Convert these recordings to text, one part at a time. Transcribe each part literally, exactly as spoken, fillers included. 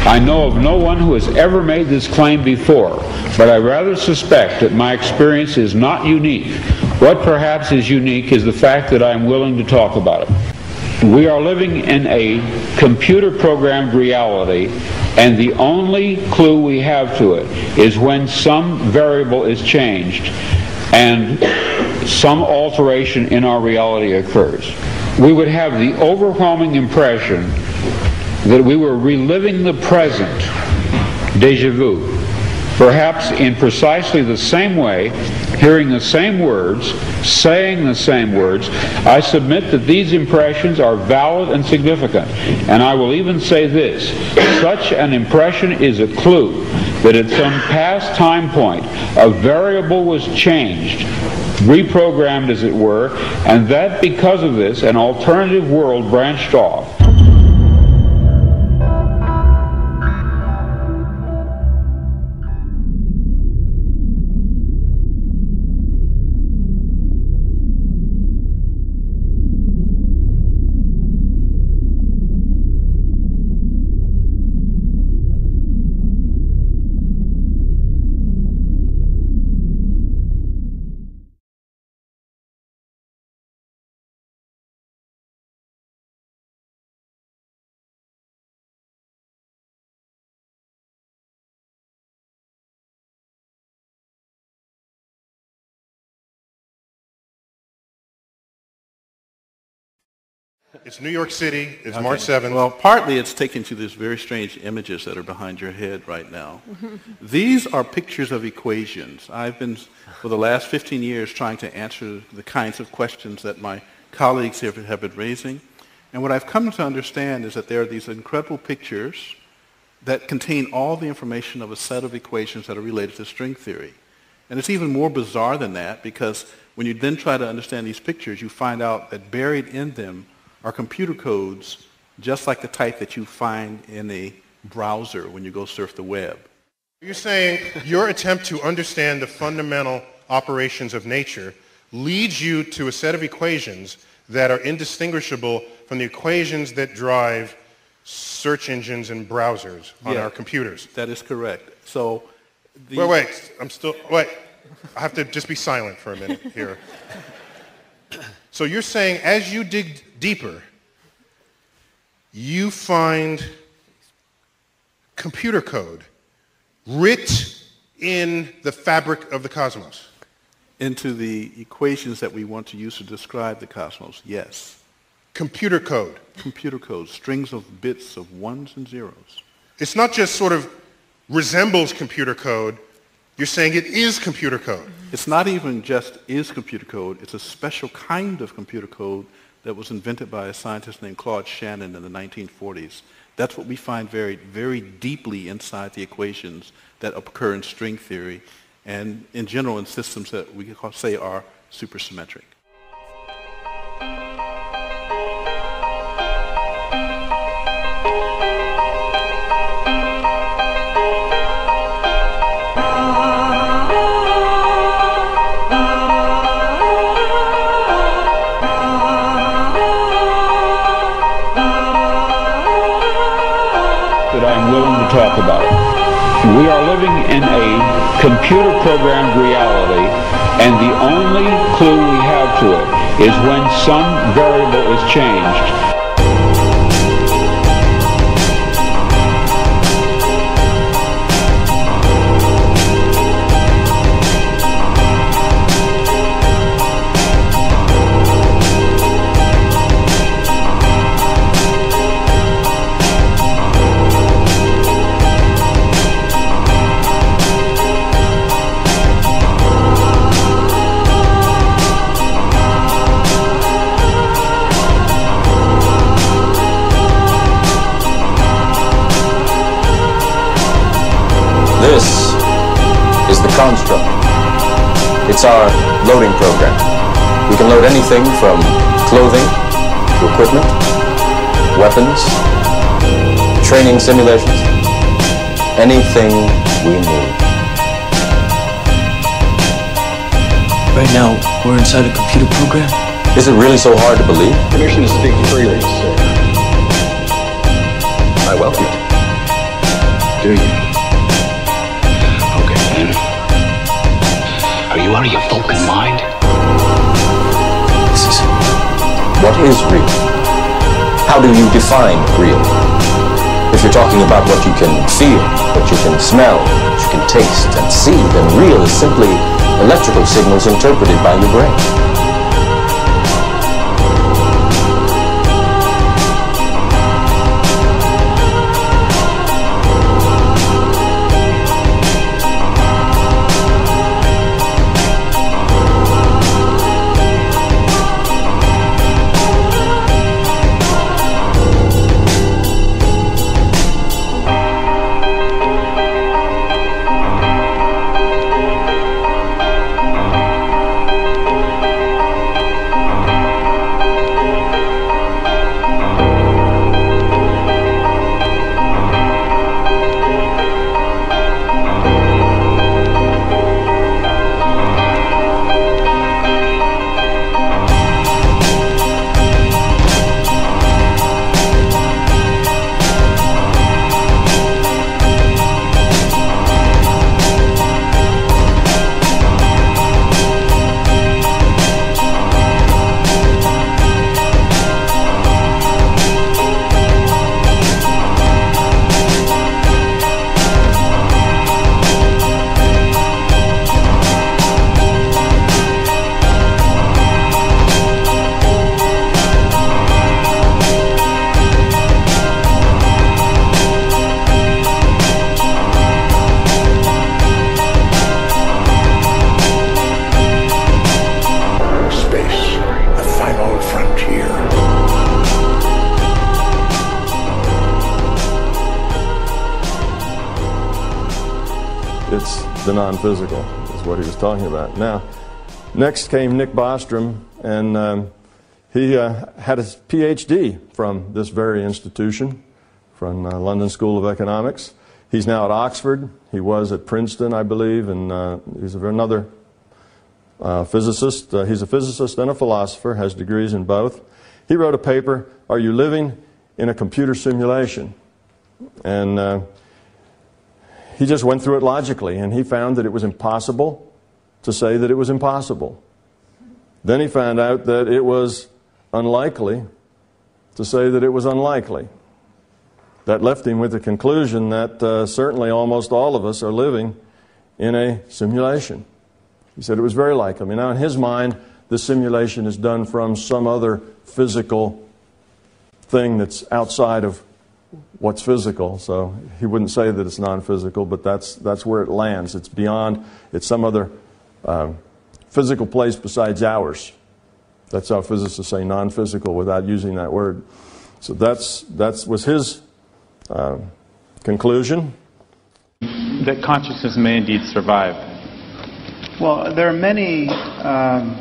I know of no one who has ever made this claim before, but I rather suspect that my experience is not unique. What perhaps is unique is the fact that I am willing to talk about it. We are living in a computer-programmed reality, and the only clue we have to it is when some variable is changed and some alteration in our reality occurs. We would have the overwhelming impression that we were reliving the present, déjà vu, perhaps in precisely the same way, hearing the same words, saying the same words. I submit that these impressions are valid and significant, and I will even say this: such an impression is a clue that at some past time point a variable was changed, reprogrammed as it were, and that because of this an alternative world branched off. It's New York City. It's okay. March seventh. Well, partly it's taken to these very strange images that are behind your head right now. These are pictures of equations. I've been, for the last fifteen years, trying to answer the kinds of questions that my colleagues here have been raising. And what I've come to understand is that there are these incredible pictures that contain all the information of a set of equations that are related to string theory. And it's even more bizarre than that, because when you then try to understand these pictures, you find out that buried in them are computer codes just like the type that you find in a browser when you go surf the web. You're saying your attempt to understand the fundamental operations of nature leads you to a set of equations that are indistinguishable from the equations that drive search engines and browsers on Yeah, our computers. That is correct. So, the wait, wait, I'm still, wait. I have to just be silent for a minute here. So you're saying as you dig deeper, you find computer code writ in the fabric of the cosmos? Into the equations that we want to use to describe the cosmos, yes. Computer code? Computer code, strings of bits of ones and zeros. It's not just sort of resembles computer code, you're saying it is computer code. It's not even just is computer code, it's a special kind of computer code that was invented by a scientist named Claude Shannon in the nineteen forties. That's what we find very, very deeply inside the equations that occur in string theory and in general in systems that we could say are supersymmetric. Talk about it. We are living in a computer-programmed reality, and the only clue we have to it is when some variable is changed. This is the construct. It's our loading program. We can load anything from clothing to equipment, weapons, training simulations, anything we need. Right now, we're inside a computer program? Is it really so hard to believe? Permission to speak freely, sir. I welcome it. do you? Okay, then. Are you out of your fucking mind? This is... What is real? How do you define real? If you're talking about what you can feel, what you can smell, what you can taste and see, then real is simply electrical signals interpreted by your brain. The non-physical is what he was talking about. Now, next came Nick Bostrom, and um, he uh, had his P H D from this very institution, from uh, London School of Economics. He's now at Oxford. He was at Princeton, I believe, and uh, he's another uh, physicist. Uh, he's a physicist and a philosopher, has degrees in both. He wrote a paper, Are You Living in a Computer Simulation? And uh, he just went through it logically, and he found that it was impossible to say that it was impossible. Then he found out that it was unlikely to say that it was unlikely. That left him with the conclusion that uh, certainly almost all of us are living in a simulation. He said it was very likely. I mean, now in his mind, the simulation is done from some other physical thing that's outside of what's physical, so he wouldn't say that it's non-physical, but that's that's where it lands. It's beyond, it's some other uh, physical place besides ours. That's how physicists say non-physical without using that word. So that's that was his uh, conclusion. That consciousness may indeed survive. Well, there are many um,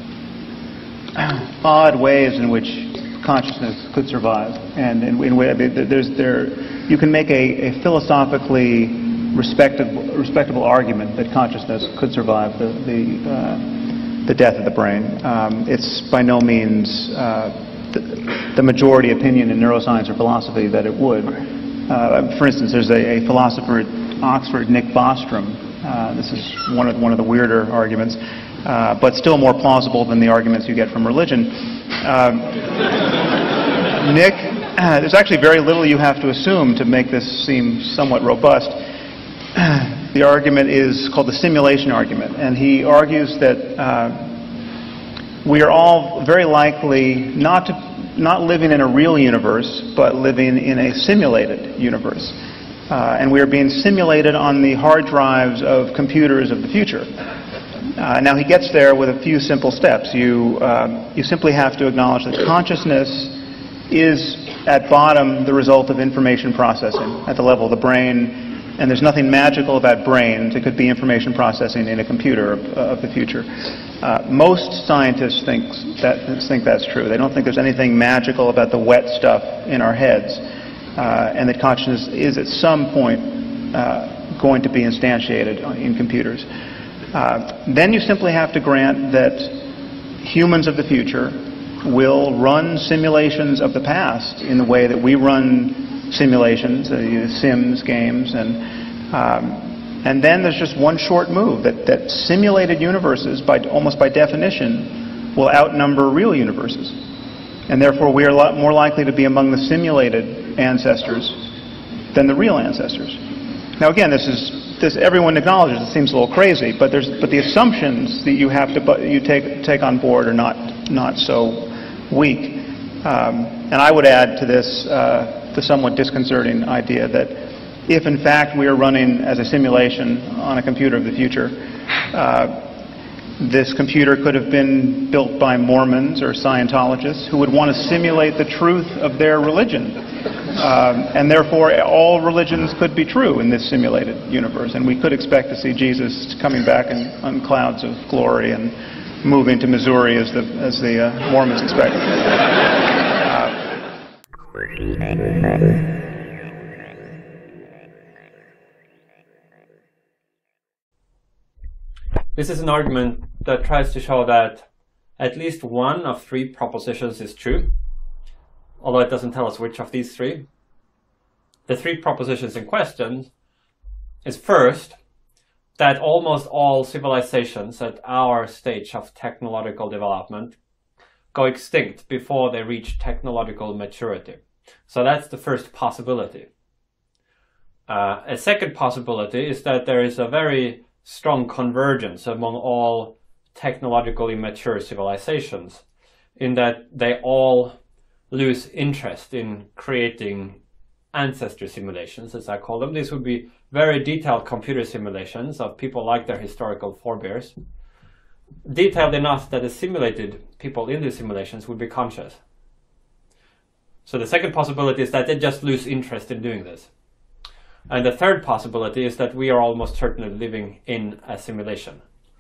odd ways in which consciousness could survive, and in, in there's there you can make a, a philosophically respectable respectable argument that consciousness could survive the the, uh, the death of the brain. Um, it's by no means uh, the, the majority opinion in neuroscience or philosophy that it would. Uh, for instance, there's a, a philosopher at Oxford, Nick Bostrom. Uh, this is one of one of the weirder arguments, uh, but still more plausible than the arguments you get from religion. Uh, Nick, uh, there's actually very little you have to assume to make this seem somewhat robust. The argument is called the simulation argument, and he argues that uh, we are all very likely not to not living in a real universe, but living in a simulated universe. Uh, and we are being simulated on the hard drives of computers of the future. Uh, now he gets there with a few simple steps. You, uh, you simply have to acknowledge that consciousness is at bottom the result of information processing at the level of the brain, and there's nothing magical about brains. It could be information processing in a computer of, of the future. Uh, most scientists think, that, think that's true. They don't think there's anything magical about the wet stuff in our heads. Uh, and that consciousness is at some point uh, going to be instantiated in computers. Uh, then you simply have to grant that humans of the future will run simulations of the past in the way that we run simulations, uh, Sims games, and um, and then there's just one short move that that simulated universes, by almost by definition, will outnumber real universes, and therefore we are a lot more likely to be among the simulated ancestors than the real ancestors. Now, again, this is this everyone acknowledges it seems a little crazy, but there's but the assumptions that you have to you take take on board are not not so weak. Um, and I would add to this uh, the somewhat disconcerting idea that if in fact we are running as a simulation on a computer of the future, uh, this computer could have been built by Mormons or Scientologists who would want to simulate the truth of their religion. Um, and therefore all religions could be true in this simulated universe, and we could expect to see Jesus coming back in, on clouds of glory and moving to Missouri as the, as the uh, Mormons expect. Uh, This is an argument that tries to show that at least one of three propositions is true, although it doesn't tell us which of these three. The three propositions in question is first, that almost all civilizations at our stage of technological development go extinct before they reach technological maturity. So that's the first possibility. Uh, a second possibility is that there is a very strong convergence among all technologically mature civilizations, in that they all lose interest in creating ancestor simulations, as I call them. These would be very detailed computer simulations of people like their historical forebears, detailed enough that the simulated people in these simulations would be conscious. So the second possibility is that they just lose interest in doing this. And the third possibility is that we are almost certainly living in a simulation.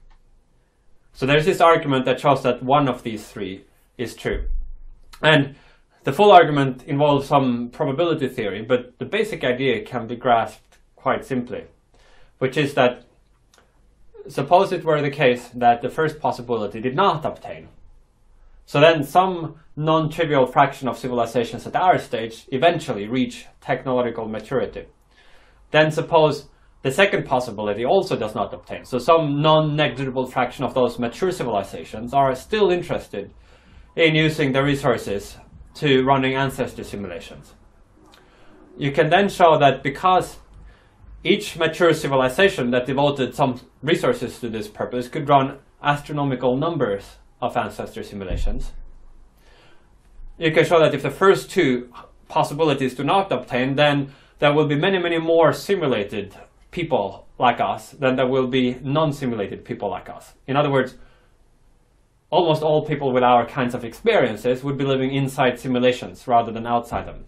So there's this argument that shows that one of these three is true. And the full argument involves some probability theory, but the basic idea can be grasped quite simply, which is that suppose it were the case that the first possibility did not obtain. So then some non-trivial fraction of civilizations at our stage eventually reach technological maturity. Then suppose the second possibility also does not obtain. So some non-negligible fraction of those mature civilizations are still interested in using the resources to running ancestor simulations. You can then show that because each mature civilization that devoted some resources to this purpose could run astronomical numbers of ancestor simulations, you can show that if the first two possibilities do not obtain, then there will be many, many more simulated people like us than there will be non-simulated people like us. In other words, almost all people with our kinds of experiences would be living inside simulations rather than outside them,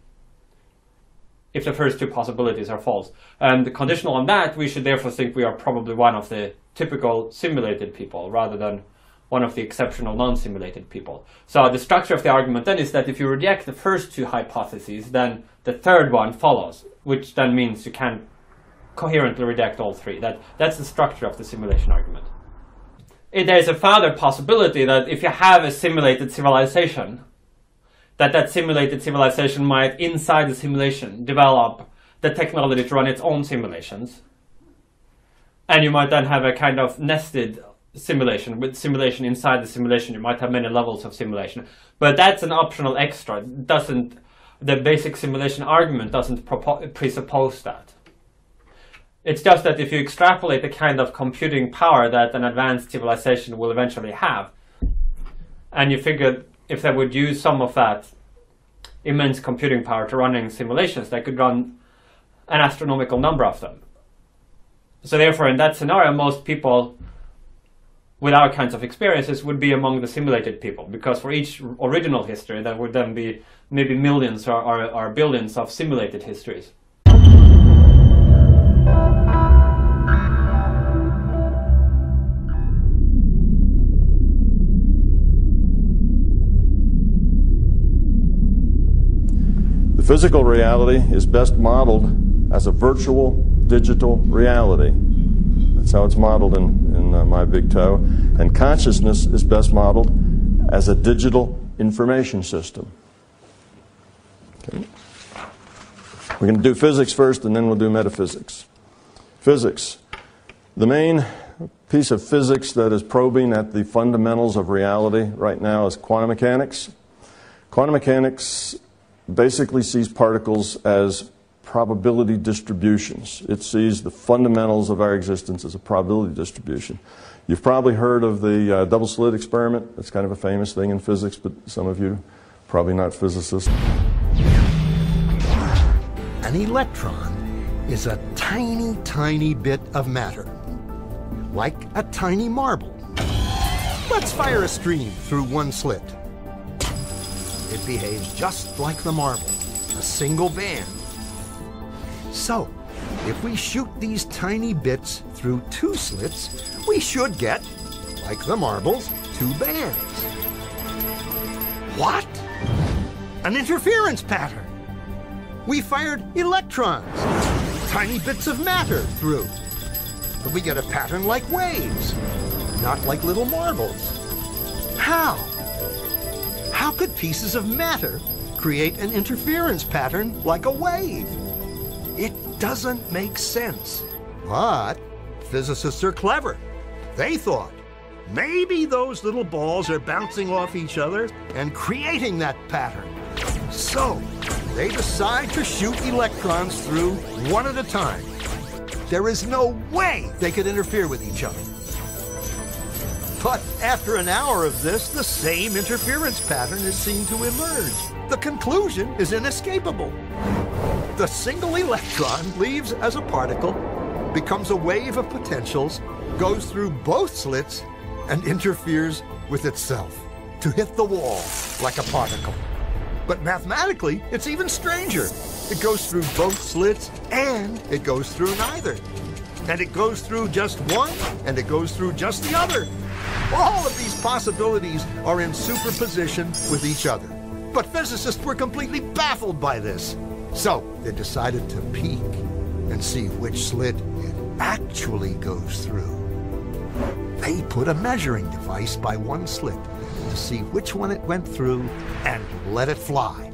if the first two possibilities are false. And conditional on that, we should therefore think we are probably one of the typical simulated people rather than one of the exceptional non-simulated people. So the structure of the argument then is that if you reject the first two hypotheses, then the third one follows, which then means you can coherently reject all three. That, that's the structure of the simulation argument. There's a further possibility that if you have a simulated civilization, that that simulated civilization might, inside the simulation, develop the technology to run its own simulations. And you might then have a kind of nested simulation. With simulation inside the simulation, you might have many levels of simulation. But that's an optional extra. It doesn't, the basic simulation argument doesn't presuppose that. It's just that if you extrapolate the kind of computing power that an advanced civilization will eventually have, and you figure if they would use some of that immense computing power to running simulations, they could run an astronomical number of them. So therefore, in that scenario, most people with our kinds of experiences would be among the simulated people, because for each original history, there would then be maybe millions or, or, or billions of simulated histories. Physical reality is best modeled as a virtual digital reality. That's how it's modeled in, in uh, my big toe. And consciousness is best modeled as a digital information system. Okay. We're going to do physics first, and then we'll do metaphysics. Physics. The main piece of physics that is probing at the fundamentals of reality right now is quantum mechanics. Quantum mechanics basically sees particles as probability distributions. It sees the fundamentals of our existence as a probability distribution. You've probably heard of the uh, double slit experiment. It's kind of a famous thing in physics, but some of you probably not physicists. An electron is a tiny, tiny bit of matter, like a tiny marble. Let's fire a stream through one slit. It behaves just like the marble, a single band. So, if we shoot these tiny bits through two slits, we should get, like the marbles, two bands. What? An interference pattern. We fired electrons, tiny bits of matter through. But we get a pattern like waves, not like little marbles. How? How could pieces of matter create an interference pattern like a wave? It doesn't make sense. But physicists are clever. They thought, maybe those little balls are bouncing off each other and creating that pattern. So, they decide to shoot electrons through one at a time. There is no way they could interfere with each other. But after an hour of this, the same interference pattern is seen to emerge. The conclusion is inescapable. The single electron leaves as a particle, becomes a wave of potentials, goes through both slits, and interferes with itself to hit the wall like a particle. But mathematically, it's even stranger. It goes through both slits, and it goes through neither. And it goes through just one, and it goes through just the other. All of these possibilities are in superposition with each other. But physicists were completely baffled by this. So they decided to peek and see which slit it actually goes through. They put a measuring device by one slit to see which one it went through and let it fly.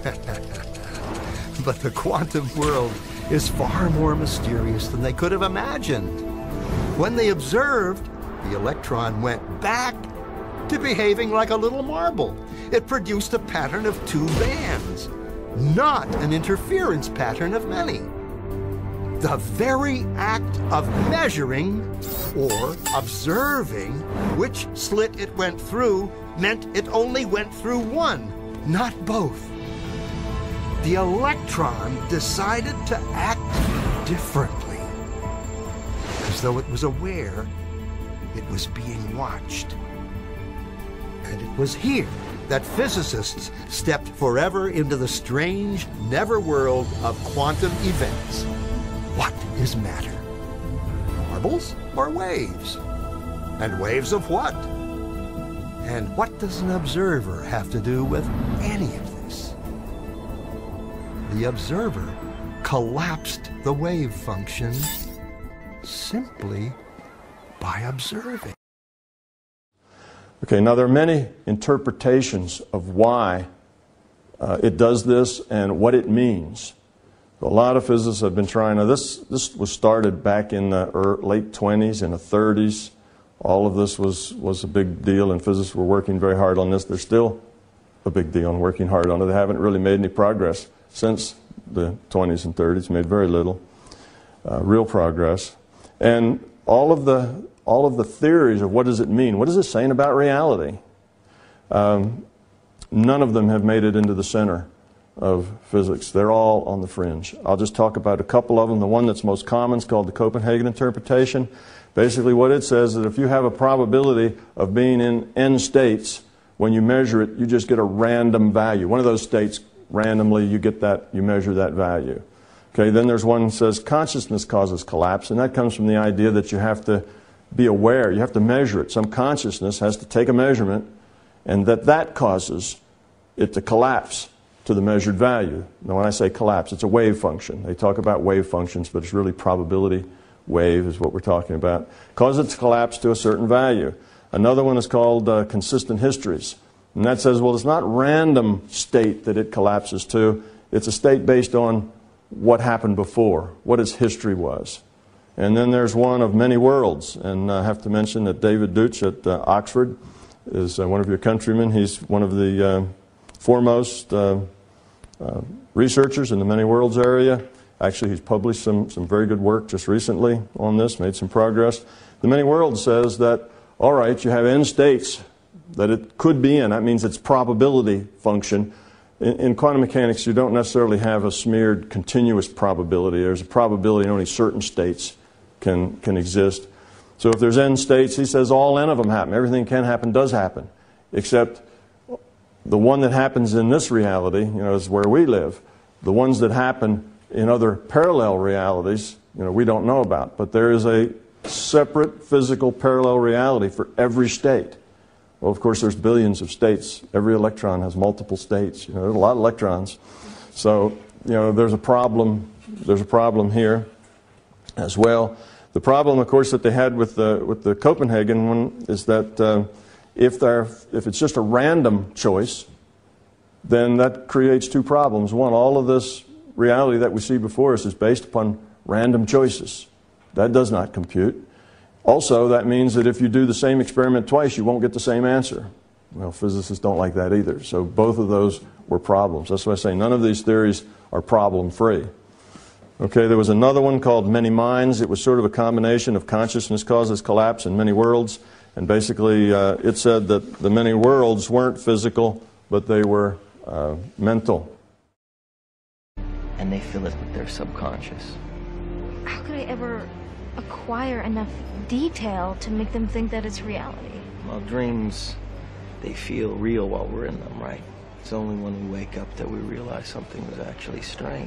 But the quantum world is far more mysterious than they could have imagined. When they observed, the electron went back to behaving like a little marble. It produced a pattern of two bands, not an interference pattern of many. The very act of measuring or observing which slit it went through meant it only went through one, not both. The electron decided to act differently, as though it was aware it was being watched. And it was here that physicists stepped forever into the strange, never world of quantum events. What is matter? Marbles or waves? And waves of what? And what does an observer have to do with any of this? The observer collapsed the wave function simply by observing. Okay, now there are many interpretations of why uh, it does this and what it means. A lot of physicists have been trying. Now this, this was started back in the late twenties and the thirties. All of this was, was a big deal, and physicists were working very hard on this. They're still a big deal and working hard on it. They haven't really made any progress since the twenties and thirties, made very little uh, real progress. And all of the all of the theories of what does it mean, what is it saying about reality, um, none of them have made it into the center of physics. They're all on the fringe. I'll just talk about a couple of them. The one that's most common is called the Copenhagen interpretation. Basically what it says is that if you have a probability of being in n states, when you measure it, you just get a random value. One of those states, randomly, you get that, you measure that value. Okay, then there's one that says consciousness causes collapse, and that comes from the idea that you have to be aware, you have to measure it. Some consciousness has to take a measurement, and that that causes it to collapse to the measured value. Now when I say collapse, it's a wave function. They talk about wave functions, but it's really probability wave is what we're talking about. Cause it to collapse to a certain value. Another one is called uh, consistent histories. And that says, well, it's not random state that it collapses to. It's a state based on what happened before, what its history was. And then there's one of many worlds, and I have to mention that David Deutsch at uh, Oxford is uh, one of your countrymen. He's one of the uh, foremost uh, uh, researchers in the many worlds area. Actually, he's published some, some very good work just recently on this, made some progress. The many worlds says that, all right, you have n states that it could be in. That means it's probability function. In, in quantum mechanics, you don't necessarily have a smeared continuous probability. There's a probability only certain states can, can exist. So if there's n states, he says all n of them happen. Everything can happen does happen, except the one that happens in this reality, you know, is where we live. The ones that happen in other parallel realities, you know, we don't know about. But there is a separate physical parallel reality for every state. Well, of course, there's billions of states. Every electron has multiple states. You know, there's a lot of electrons. So, you know, there's a problem. There's a problem here as well. The problem, of course, that they had with the with the Copenhagen one is that uh, if there if it's just a random choice, then that creates two problems. One, all of this reality that we see before us is based upon random choices. That does not compute. Also, that means that if you do the same experiment twice, you won't get the same answer. Well, physicists don't like that either. So both of those were problems. That's why I say none of these theories are problem-free. Okay, there was another one called Many Minds. It was sort of a combination of consciousness causes collapse and many worlds. And basically, uh, it said that the many worlds weren't physical, but they were uh, mental. And they fill it with their subconscious. How could I ever acquire enough detail to make them think that it's reality? Well, dreams, they feel real while we're in them, right? It's only when we wake up that we realize something was actually strange.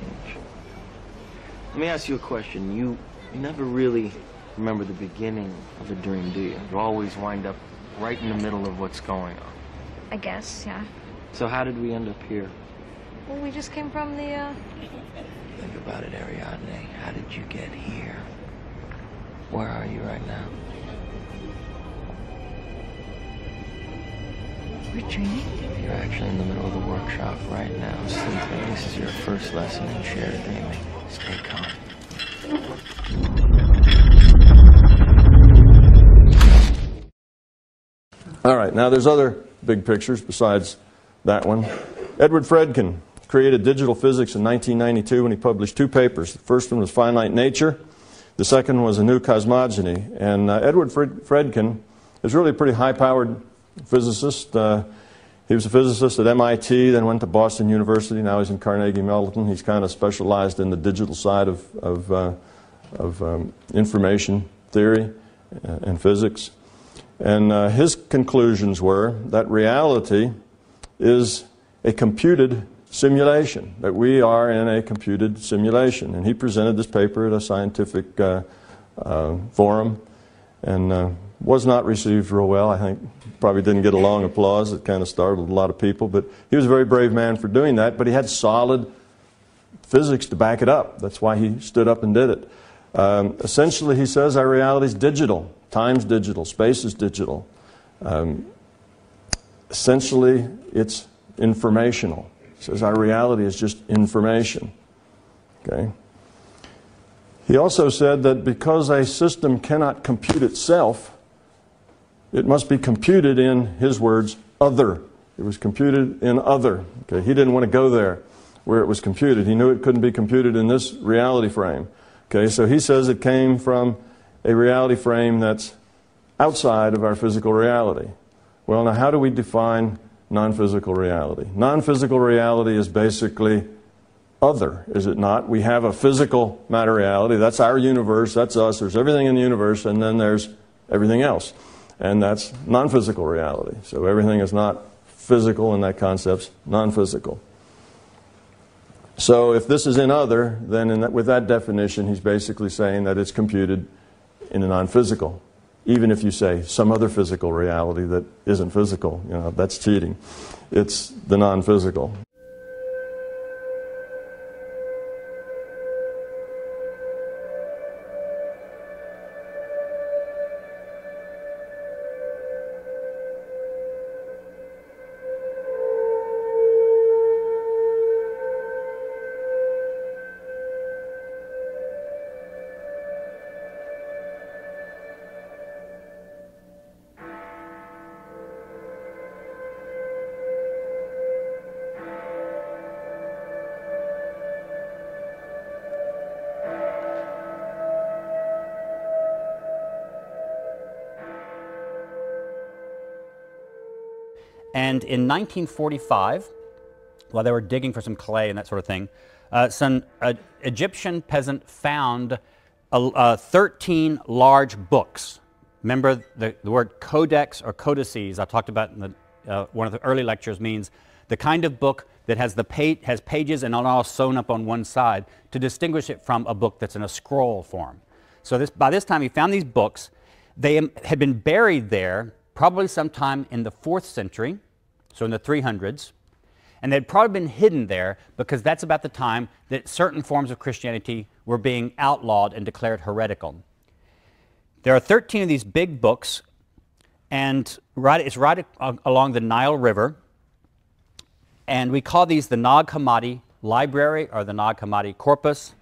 Let me ask you a question. You, you never really remember the beginning of a dream, do you? You always wind up right in the middle of what's going on. I guess, yeah. So how did we end up here? Well, we just came from the, uh... Think about it, Ariadne. How did you get here? Where are you right now? We're dreaming? You're actually in the middle of the workshop right now. Cynthia, this is your first lesson in shared dreaming. Stay calm. All right, now there's other big pictures besides that one. Edward Fredkin created digital physics in nineteen ninety-two when he published two papers. The first one was Finite Nature. The second was A New Cosmogony. And uh, Edward Fred Fredkin is really a pretty high-powered physicist. Uh, he was a physicist at M I T, then went to Boston University. Now he's in Carnegie Mellon. He's kind of specialized in the digital side of, of, uh, of um, information theory and physics. And uh, his conclusions were that reality is a computed simulation, that we are in a computed simulation. And he presented this paper at a scientific uh, uh, forum and uh, was not received real well. I think probably didn't get a long applause. It kind of startled a lot of people. But he was a very brave man for doing that, but he had solid physics to back it up. That's why he stood up and did it. Um, essentially, he says our reality is digital. Time's digital. Space is digital. Um, essentially, it's informational. He says our reality is just information. Okay. He also said that because a system cannot compute itself, it must be computed in, his words, other. It was computed in other. Okay. He didn't want to go there where it was computed. He knew it couldn't be computed in this reality frame. Okay, so he says it came from a reality frame that's outside of our physical reality. Well, now how do we define non-physical reality? Non-physical reality is basically other, is it not? We have a physical matter reality. That's our universe. That's us. There's everything in the universe, and then there's everything else. And that's non-physical reality. So everything is not physical in that concept's non-physical. So if this is in other, then in that, with that definition, he's basically saying that it's computed in a non-physical. Even if you say some other physical reality that isn't physical, you know, that's cheating. It's the non-physical. And in nineteen forty-five, while they were digging for some clay and that sort of thing, uh, some uh, Egyptian peasant found uh, uh, thirteen large books. Remember the, the word codex or codices I talked about in the, uh, one of the early lectures means the kind of book that has, the pa has pages and all sewn up on one side to distinguish it from a book that's in a scroll form. So this, by this time he found these books. They had been buried there probably sometime in the fourth century, so in the three hundreds, and they'd probably been hidden there because that's about the time that certain forms of Christianity were being outlawed and declared heretical. There are thirteen of these big books, and right, it's right along the Nile River, and we call these the Nag Hammadi Library or the Nag Hammadi Corpus.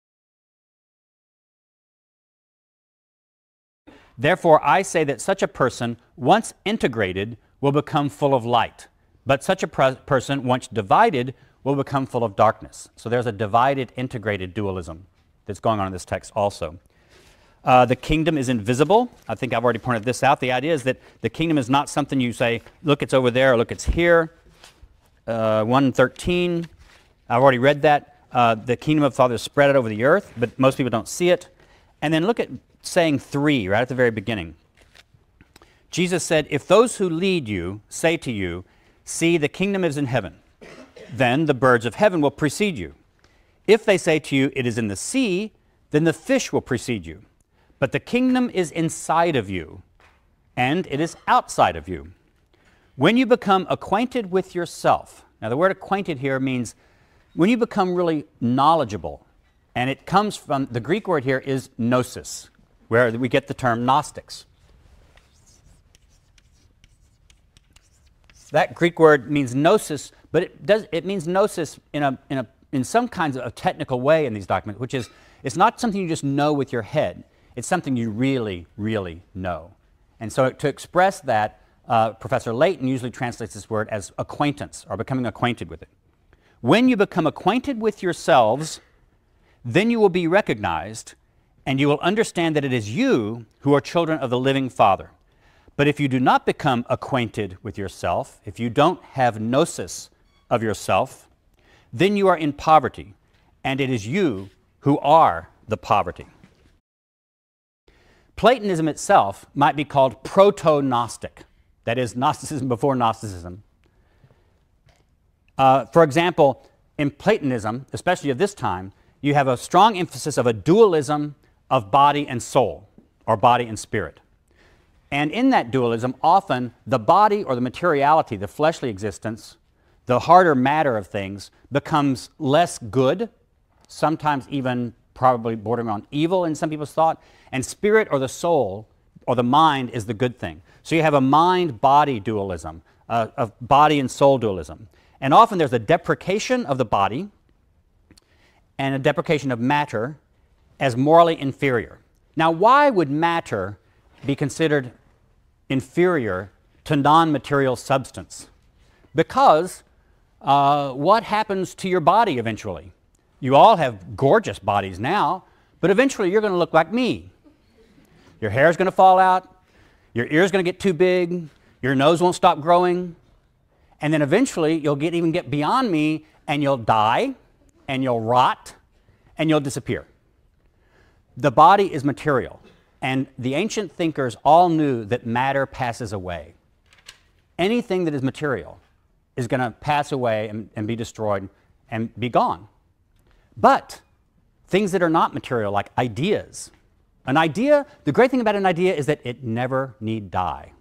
Therefore, I say that such a person, once integrated, will become full of light. But such a person, once divided, will become full of darkness. So there's a divided, integrated dualism that's going on in this text also. Uh, the kingdom is invisible. I think I've already pointed this out. The idea is that the kingdom is not something you say, look, it's over there, or look, it's here. Uh, one thirteen, I've already read that. Uh, the kingdom of the Father is spread out over the earth, but most people don't see it. And then look at saying three right at the very beginning. Jesus said, if those who lead you say to you, see, the kingdom is in heaven, then the birds of heaven will precede you. If they say to you, it is in the sea, then the fish will precede you. But the kingdom is inside of you, and it is outside of you. When you become acquainted with yourself, now the word acquainted here means when you become really knowledgeable, and it comes from, the Greek word here is gnosis, where we get the term Gnostics. That Greek word means gnosis, but it does it means gnosis in a in a in some kinds of a technical way in these documents, which is it's not something you just know with your head. It's something you really, really know. And so to express that, uh, Professor Layton usually translates this word as acquaintance or becoming acquainted with it. When you become acquainted with yourselves, then you will be recognized, and you will understand that it is you who are children of the living Father. But if you do not become acquainted with yourself, if you don't have gnosis of yourself, then you are in poverty, and it is you who are the poverty. Platonism itself might be called proto-Gnostic, that is, Gnosticism before Gnosticism. Uh, for example, in Platonism, especially of this time, you have a strong emphasis of a dualism of body and soul, or body and spirit. And in that dualism, often the body or the materiality, the fleshly existence, the harder matter of things, becomes less good, sometimes even probably bordering on evil in some people's thought, and spirit or the soul or the mind is the good thing. So you have a mind-body dualism, uh, of body and soul dualism. And often there's a deprecation of the body and a deprecation of matter as morally inferior. Now, why would matter be considered inferior to non-material substance? Because uh, what happens to your body eventually? You all have gorgeous bodies now, but eventually you're going to look like me. Your hair is going to fall out, your ears going to get too big, your nose won't stop growing, and then eventually you'll get even get beyond me, and you'll die, and you'll rot, and you'll disappear. The body is material, and the ancient thinkers all knew that matter passes away. Anything that is material is going to pass away and, and be destroyed and be gone. But things that are not material, like ideas, an idea, the great thing about an idea is that it never need die.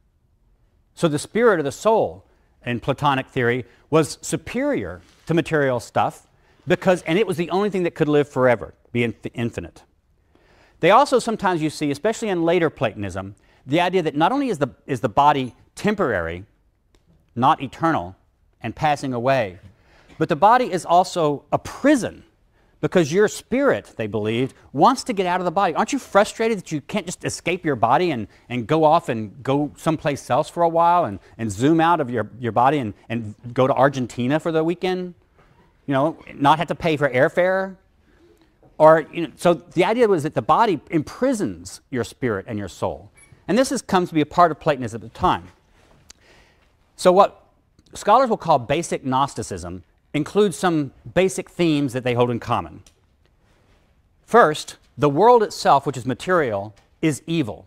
So the spirit or the soul in Platonic theory was superior to material stuff because, and it was the only thing that could live forever, be inf infinite. They also sometimes you see, especially in later Platonism, the idea that not only is the, is the body temporary, not eternal, and passing away, but the body is also a prison because your spirit, they believed, wants to get out of the body. Aren't you frustrated that you can't just escape your body and, and go off and go someplace else for a while and, and zoom out of your, your body and, and go to Argentina for the weekend? You know, not have to pay for airfare? Or, you know, so the idea was that the body imprisons your spirit and your soul. And this has come to be a part of Platonism at the time. So what scholars will call basic Gnosticism includes some basic themes that they hold in common. First, the world itself, which is material, is evil.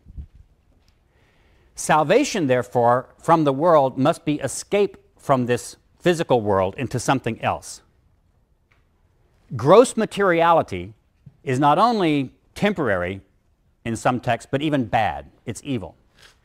Salvation, therefore, from the world must be escape from this physical world into something else. Gross materiality is not only temporary in some texts, but even bad. It's evil.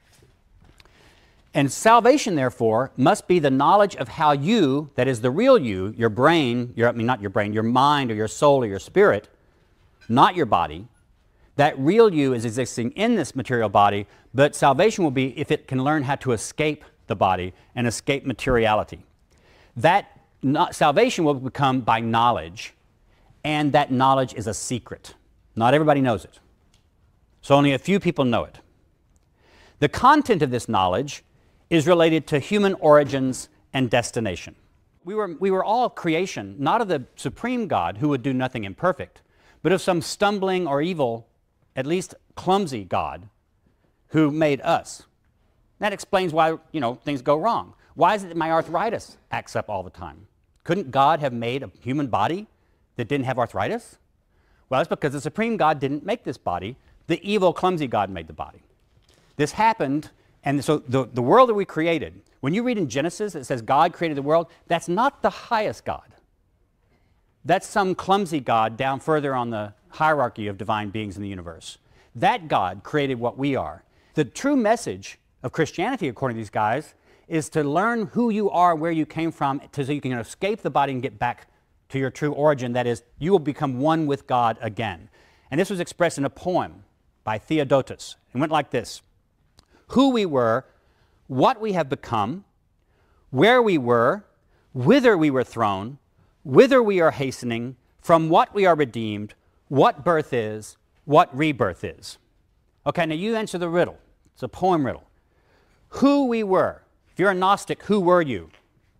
And salvation, therefore, must be the knowledge of how you, that is the real you, your brain, your, I mean not your brain, your mind or your soul or your spirit, not your body, that real you is existing in this material body, but salvation will be if it can learn how to escape the body and escape materiality. That not, salvation will become by knowledge, and that knowledge is a secret. Not everybody knows it. So only a few people know it. The content of this knowledge is related to human origins and destination. We were, we were all creation, not of the supreme God who would do nothing imperfect, but of some stumbling or evil, at least clumsy God who made us. That explains why, you know, things go wrong. Why is it that my arthritis acts up all the time? Couldn't God have made a human body that didn't have arthritis? Well, it's because the supreme God didn't make this body. The evil, clumsy God made the body. This happened, and so the, the world that we created, when you read in Genesis, it says God created the world, that's not the highest God. That's some clumsy God down further on the hierarchy of divine beings in the universe. That God created what we are. The true message of Christianity, according to these guys, is to learn who you are, where you came from, to, so you can escape the body and get back to your true origin. That is, you will become one with God again. And this was expressed in a poem by Theodotus. It went like this: who we were, what we have become, where we were, whither we were thrown, whither we are hastening, from what we are redeemed, what birth is, what rebirth is. Okay, now you answer the riddle. It's a poem riddle. Who we were. If you're a Gnostic, who were you?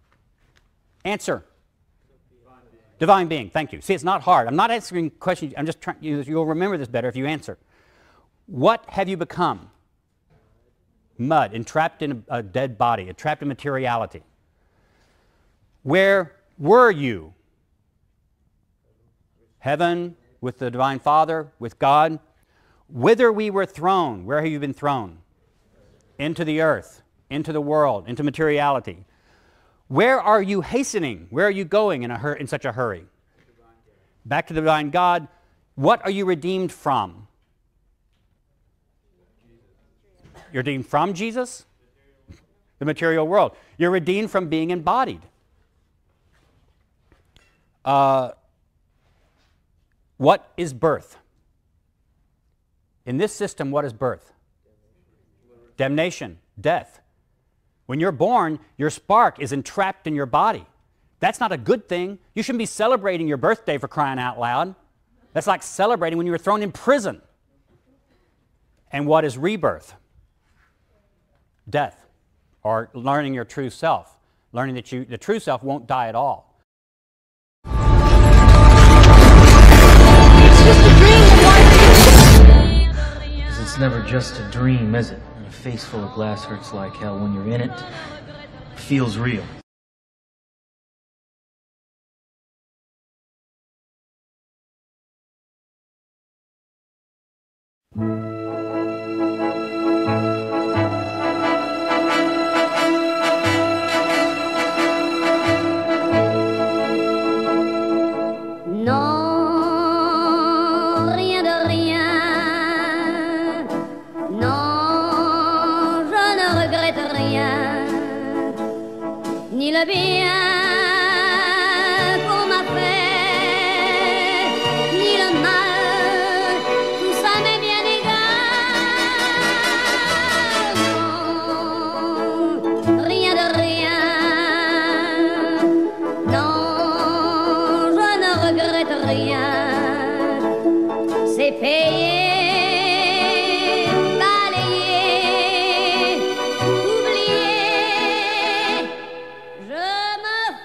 Answer. Divine being. Divine being, thank you. See, it's not hard. I'm not answering questions. I'm just trying, you, you'll remember this better if you answer. What have you become? Mud, entrapped in a, a dead body, entrapped in materiality. Where were you? Heaven, with the Divine Father, with God. Whither we were thrown. Where have you been thrown? Into the earth, into the world, into materiality. Where are you hastening? Where are you going in, a hur in such a hurry? Back to the Divine God. What are you redeemed from? You're redeemed from Jesus? The material world. You're redeemed from being embodied. Uh, what is birth? In this system, what is birth? Damnation, death. When you're born, your spark is entrapped in your body. That's not a good thing. You shouldn't be celebrating your birthday, for crying out loud. That's like celebrating when you were thrown in prison. And what is rebirth? Death, or learning your true self. Learning that you, the true self won't die at all. It's never just a dream, is it? And a face full of glass hurts like hell. When you're in it, it feels real. Ni le bien qu'on m'a fait, ni le mal, tout ça m'est bien égal. Non, rien de rien. Non, je ne regrette rien. C'est payé. Je me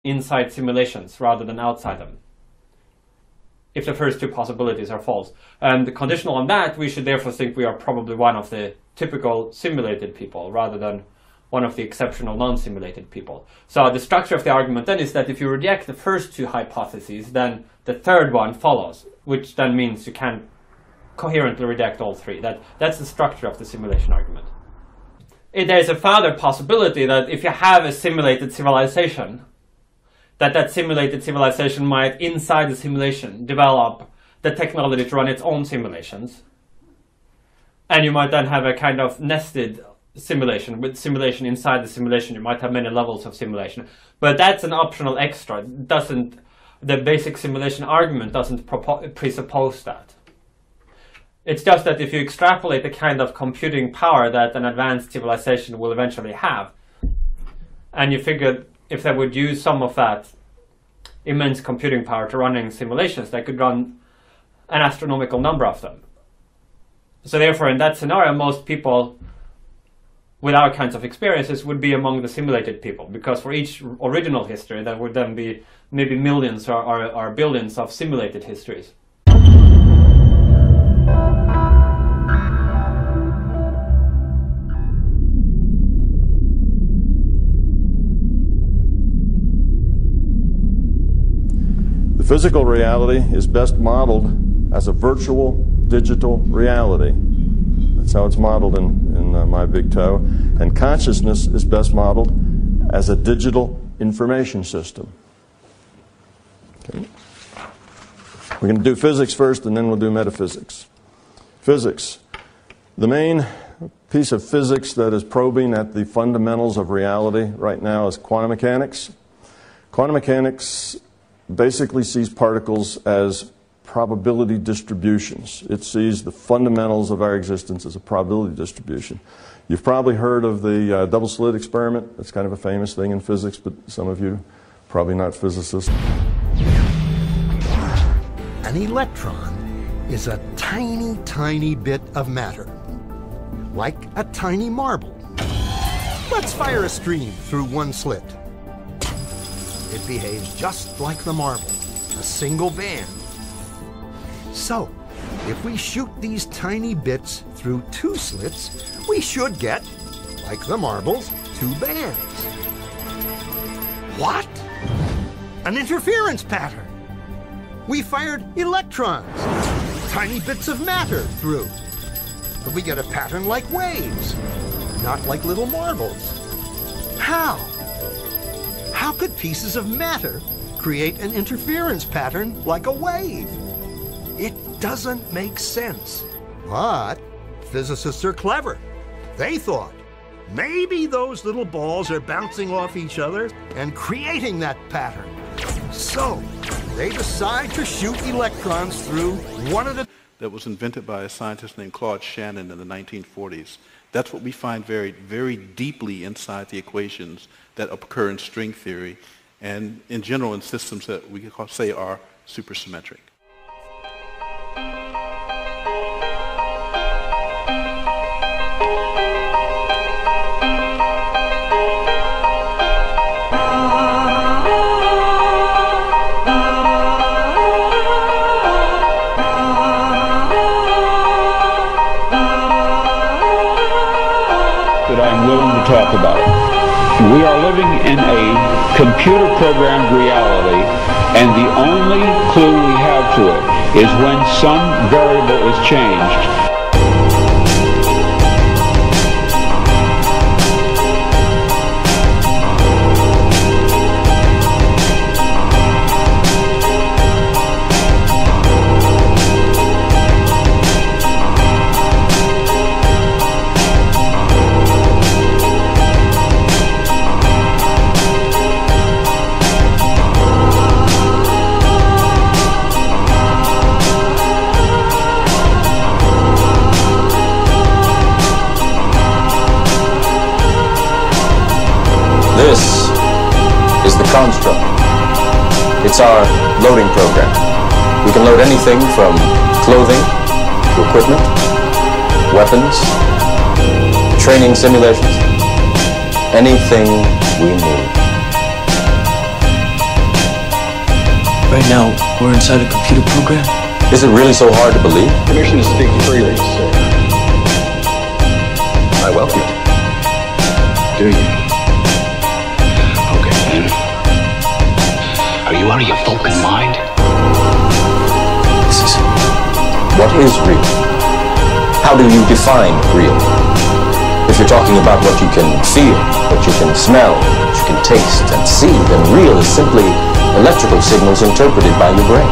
inside simulations rather than outside them, if the first two possibilities are false. And conditional on that, we should therefore think we are probably one of the typical simulated people rather than one of the exceptional non-simulated people. So the structure of the argument then is that if you reject the first two hypotheses, then the third one follows, which then means you can coherently reject all three. That, that's the structure of the simulation argument. It, there's a further possibility that if you have a simulated civilization, that that simulated civilization might, inside the simulation, develop the technology to run its own simulations. And you might then have a kind of nested simulation, with simulation inside the simulation. You might have many levels of simulation. But that's an optional extra. It doesn't, the basic simulation argument doesn't presuppose that. It's just that if you extrapolate the kind of computing power that an advanced civilization will eventually have, and you figure if they would use some of that immense computing power to running simulations, they could run an astronomical number of them. So therefore, in that scenario, most people with our kinds of experiences would be among the simulated people, because for each original history, there would then be maybe millions or, or, or billions of simulated histories. The physical reality is best modeled as a virtual digital reality. That's how it's modeled in, in uh, My Big Toe. And consciousness is best modeled as a digital information system. Okay. We're going to do physics first, and then we'll do metaphysics. Physics. The main piece of physics that is probing at the fundamentals of reality right now is quantum mechanics. Quantum mechanics basically sees particles as probability distributions. It sees the fundamentals of our existence as a probability distribution. You've probably heard of the uh, double slit experiment. That's kind of a famous thing in physics, but some of you probably not physicists. An electron is a tiny, tiny bit of matter, like a tiny marble. Let's fire a stream through one slit. It behaves just like the marble, a single band. So, if we shoot these tiny bits through two slits, we should get, like the marbles, two bands. What? An interference pattern. We fired electrons, tiny bits of matter through. But we get a pattern like waves, not like little marbles. How? How could pieces of matter create an interference pattern like a wave? It doesn't make sense. But physicists are clever. They thought, maybe those little balls are bouncing off each other and creating that pattern. So, they decide to shoot electrons through one of the... That was invented by a scientist named Claude Shannon in the nineteen forties. That's what we find very, very deeply inside the equations that occur in string theory and in general in systems that we could say are supersymmetric. Talk about it. We are living in a computer-programmed reality, and the only clue we have to it is when some variable is changed. This is the construct. It's our loading program. We can load anything from clothing to equipment, weapons, training simulations, anything we need. Right now, we're inside a computer program. Is it really so hard to believe? Permission to speak freely, sir. I welcome it. Do you? Okay, then. Are you out of your Vulcan mind? This is... What is real? How do you define real? If you're talking about what you can feel, what you can smell, what you can taste and see, then real is simply electrical signals interpreted by your brain.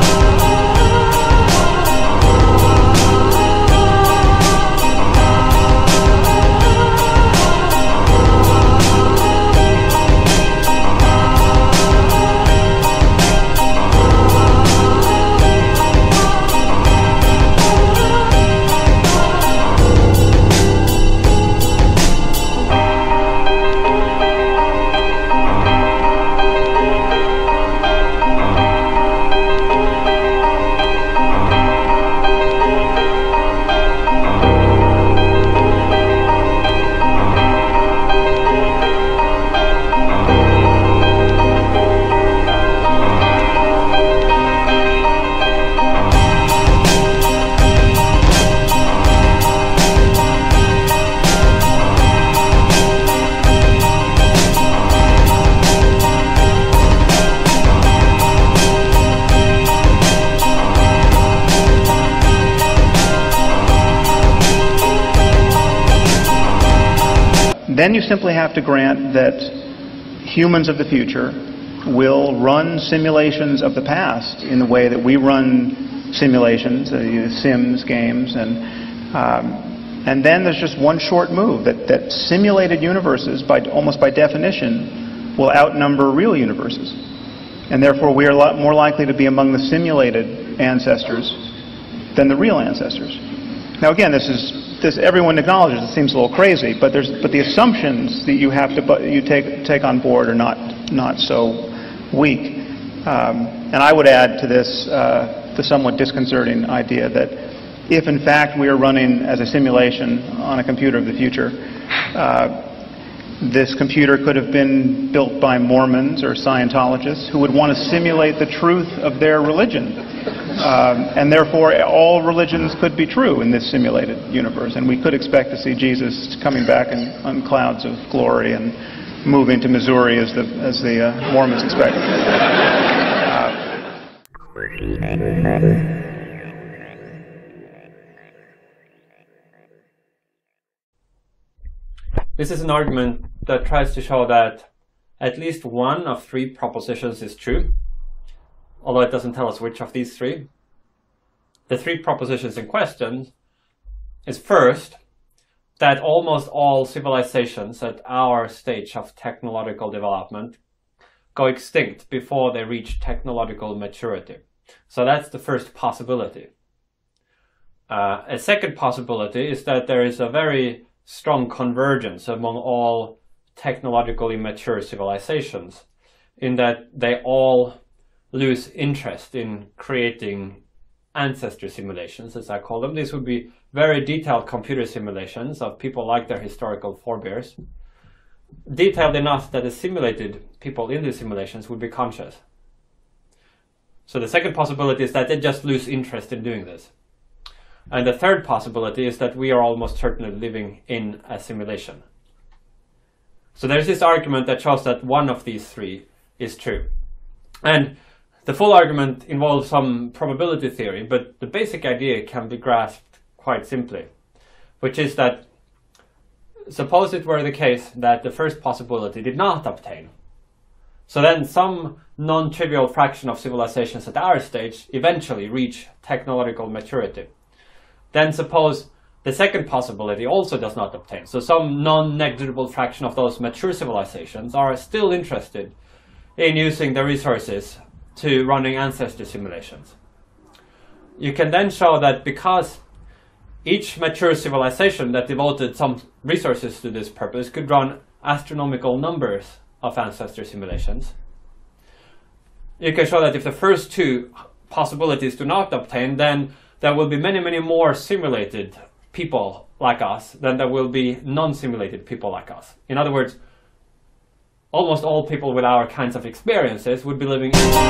Then you simply have to grant that humans of the future will run simulations of the past in the way that we run simulations, uh, Sims games, and um, and then there's just one short move that that simulated universes, by almost by definition, will outnumber real universes, and therefore we are a lot more likely to be among the simulated ancestors than the real ancestors. Now, again, this is. This, everyone acknowledges it seems a little crazy, but there's but the assumptions that you have to you take take on board are not not so weak. Um, and I would add to this uh, the somewhat disconcerting idea that if in fact we are running as a simulation on a computer of the future, uh, this computer could have been built by Mormons or Scientologists who would want to simulate the truth of their religion. Um, and therefore, all religions could be true in this simulated universe, and we could expect to see Jesus coming back in, on clouds of glory and moving to Missouri as the as the uh, Mormons expect. Uh, This is an argument that tries to show that at least one of three propositions is true, although it doesn't tell us which of these three. The three propositions in question is first, that almost all civilizations at our stage of technological development go extinct before they reach technological maturity. So that's the first possibility. Uh, a second possibility is that there is a very strong convergence among all technologically mature civilizations, in that they all lose interest in creating ancestor simulations, as I call them. These would be very detailed computer simulations of people like their historical forebears, detailed enough that the simulated people in these simulations would be conscious. So the second possibility is that they just lose interest in doing this. And the third possibility is that we are almost certainly living in a simulation. So there's this argument that shows that one of these three is true. And the full argument involves some probability theory, but the basic idea can be grasped quite simply, which is that suppose it were the case that the first possibility did not obtain. So then some non-trivial fraction of civilizations at our stage eventually reach technological maturity. Then suppose the second possibility also does not obtain. So some non-negligible fraction of those mature civilizations are still interested in using the resources to running ancestor simulations. You can then show that because each mature civilization that devoted some resources to this purpose could run astronomical numbers of ancestor simulations, you can show that if the first two possibilities do not obtain, then there will be many, many more simulated people like us than there will be non-simulated people like us. In other words, almost all people with our kinds of experiences would be living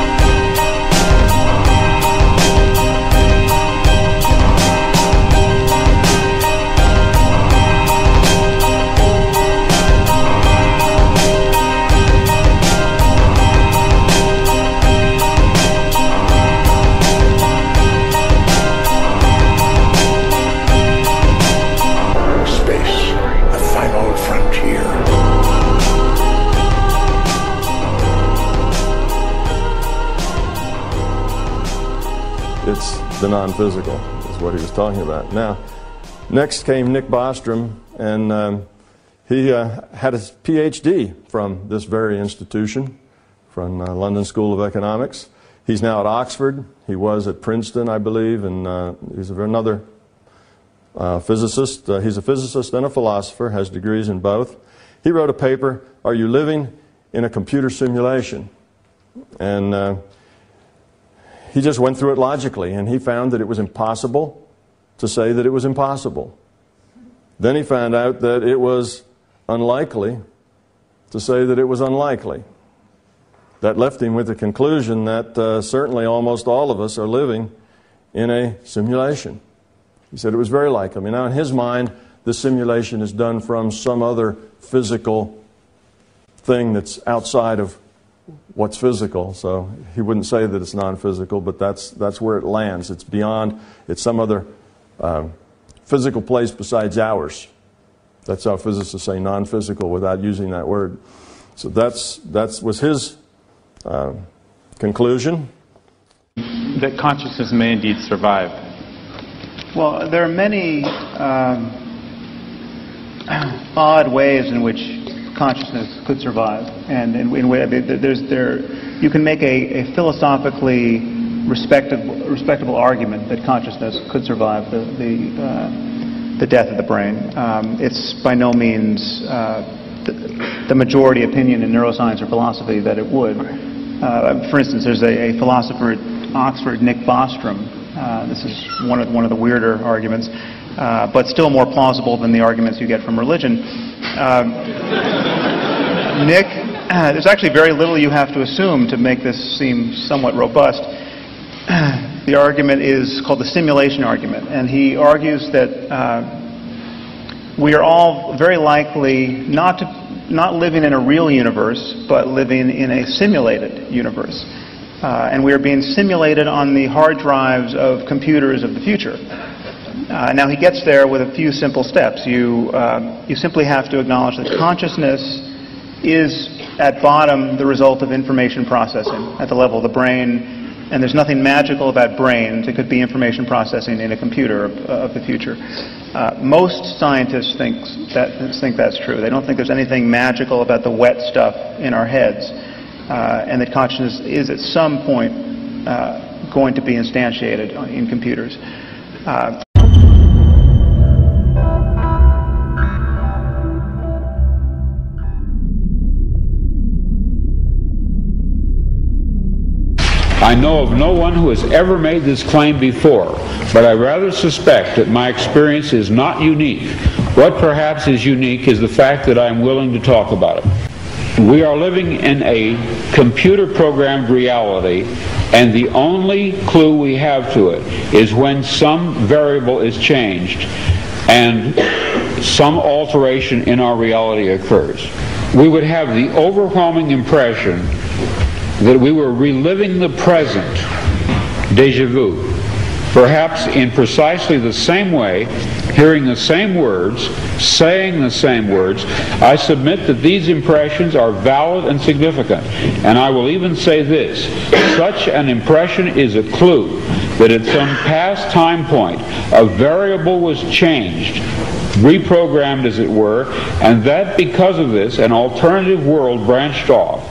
It's the non-physical, is what he was talking about. Now, next came Nick Bostrom, and um, he uh, had his P H D from this very institution, from uh, London School of Economics. He's now at Oxford. He was at Princeton, I believe, and uh, he's another uh, physicist. Uh, he's a physicist and a philosopher, has degrees in both. He wrote a paper, Are You Living in a Computer Simulation? And uh, he just went through it logically, and he found that it was impossible to say that it was impossible. Then he found out that it was unlikely to say that it was unlikely. That left him with the conclusion that uh, certainly almost all of us are living in a simulation. He said it was very likely. I mean, now in his mind, the simulation is done from some other physical thing that's outside of what's physical, so he wouldn't say that it's non-physical, but that's that's where it lands. It's beyond, it's some other uh, physical place besides ours. That's how physicists say non-physical without using that word. So that's that was his uh, conclusion. That consciousness may indeed survive. Well, there are many um, odd ways in which consciousness could survive, and in, in there's there you can make a, a philosophically respectable respectable argument that consciousness could survive the the, uh, the death of the brain. Um, it's by no means uh, the, the majority opinion in neuroscience or philosophy that it would. Uh, for instance, there's a, a philosopher at Oxford, Nick Bostrom. Uh, this is one of one of the weirder arguments, uh, but still more plausible than the arguments you get from religion. Uh, Nick, uh, there's actually very little you have to assume to make this seem somewhat robust. The argument is called the simulation argument, and he argues that uh, we are all very likely not to, not living in a real universe, but living in a simulated universe. Uh, and we are being simulated on the hard drives of computers of the future. Uh, now he gets there with a few simple steps. You, uh, you simply have to acknowledge that consciousness is at bottom the result of information processing at the level of the brain, and there's nothing magical about brains. It could be information processing in a computer of, of the future. Uh, most scientists think, that, think that's true. They don't think there's anything magical about the wet stuff in our heads, uh, and that consciousness is at some point uh, going to be instantiated in computers. Uh, I know of no one who has ever made this claim before, but I rather suspect that my experience is not unique. What perhaps is unique is the fact that I am willing to talk about it. We are living in a computer-programmed reality, and the only clue we have to it is when some variable is changed and some alteration in our reality occurs. We would have the overwhelming impression that we were reliving the present, déjà vu, perhaps in precisely the same way, hearing the same words, saying the same words. I submit that these impressions are valid and significant, and I will even say this: such an impression is a clue that at some past time point a variable was changed, reprogrammed as it were, and that because of this an alternative world branched off.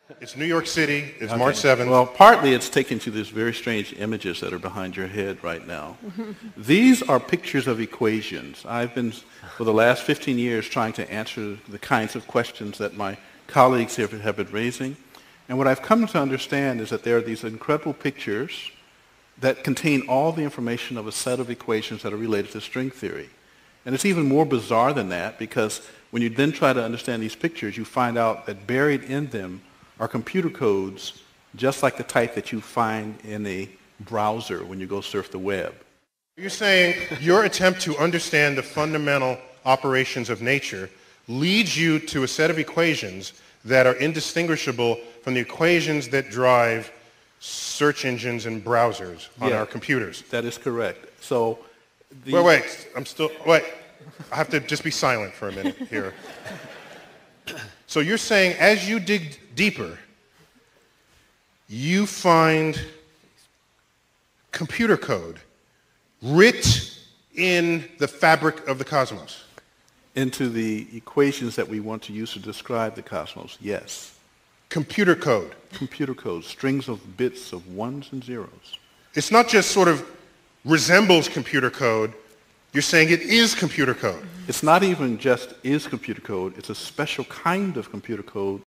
It's New York City. It's Okay. March seventh. Well, partly it's taken to these very strange images that are behind your head right now. These are pictures of equations. I've been, for the last fifteen years, trying to answer the kinds of questions that my colleagues have, have been raising. And what I've come to understand is that there are these incredible pictures that contain all the information of a set of equations that are related to string theory. And it's even more bizarre than that, because when you then try to understand these pictures, you find out that buried in them are computer codes just like the type that you find in a browser when you go surf the web. You're saying your attempt to understand the fundamental operations of nature leads you to a set of equations that are indistinguishable from the equations that drive search engines and browsers on Yeah, our computers. That is correct. So, the Wait, wait, I'm still, wait. I have to just be silent for a minute here. So you're saying as you dig deeper, you find computer code writ in the fabric of the cosmos. Into the equations that we want to use to describe the cosmos, yes. Computer code. Computer code, strings of bits of ones and zeros. It's not just sort of resembles computer code. You're saying it is computer code. It's not even just is computer code, it's a special kind of computer code